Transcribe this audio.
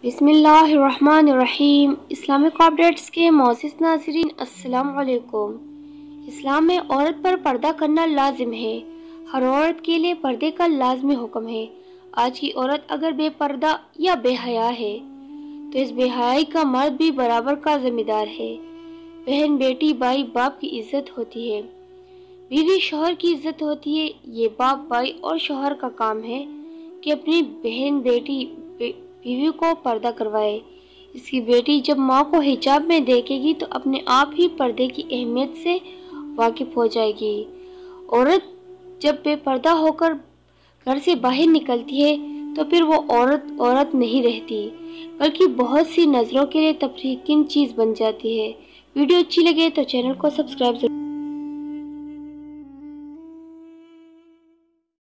बिस्मिल्लाहिर्रहमानिर्रहीम। Islamic updates के मोअज़्ज़िज़ नाज़रीन, अस्सलाम वालेकुम। इस्लाम में औरत पर पर्दा करना लाजिम है। हर औरत के लिए पर्दे का लाजमी हुक्म है। आज की औरत अगर बेपर्दा या बेहया है तो इस बेहयाई का मर्द भी बराबर का जिम्मेदार है। बहन, बेटी, भाई, बाप की इज्जत होती है। बीवी शौहर की इज्जत होती है। ये बाप, भाई और शौहर का काम है कि अपनी बहन, बेटी, बीवी को पर्दा करवाए। इसकी बेटी जब माँ को हिजाब में देखेगी तो अपने आप ही पर्दे की अहमियत से वाकिफ हो जाएगी। औरत जब बेपर्दा होकर घर से बाहर निकलती है तो फिर वो औरत नहीं रहती, बल्कि बहुत सी नजरों के लिए तफरीकिन चीज बन जाती है। वीडियो अच्छी लगे तो चैनल को सब्सक्राइब